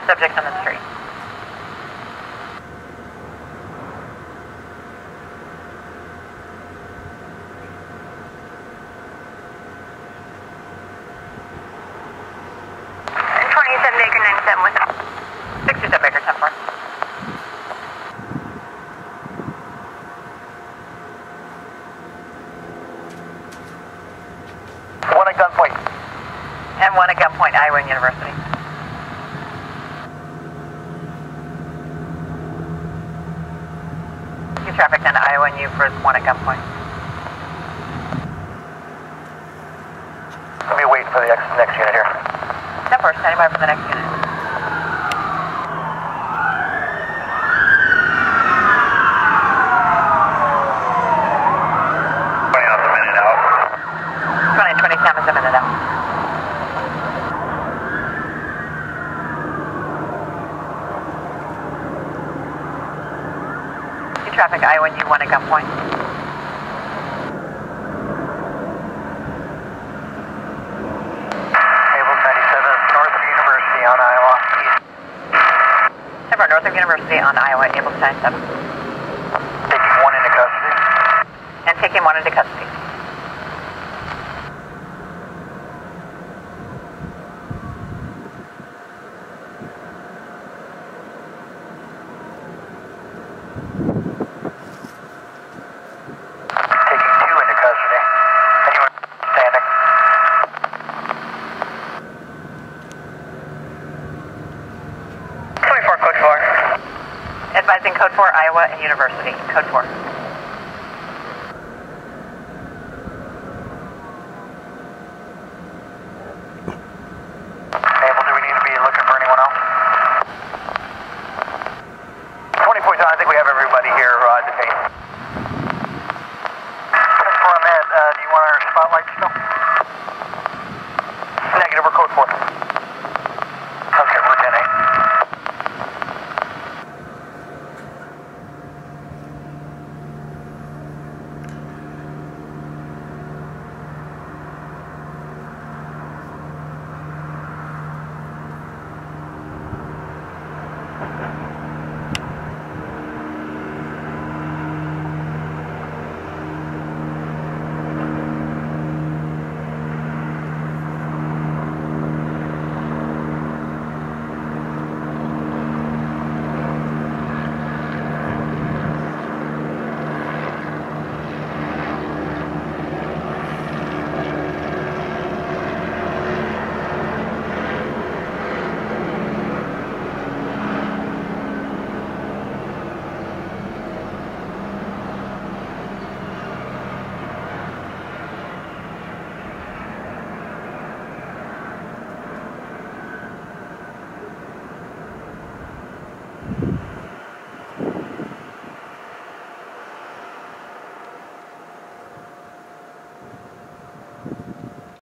subjects on the street. Baker 97 with 67 Baker 10-4. One at gunpoint. And one at gunpoint, Iowa University. Traffic down to Iowa and U for one at gunpoint. I'll be waiting for the next unit here. 10-4, standing by for the next unit. Is a minute out. Traffic, Iowa, and U1 at gunpoint. Able 97, north of University on Iowa. East. North of University on Iowa, able 97. Taking one into custody. And taking one into custody. Advising code 4, Iowa and University. Code 4.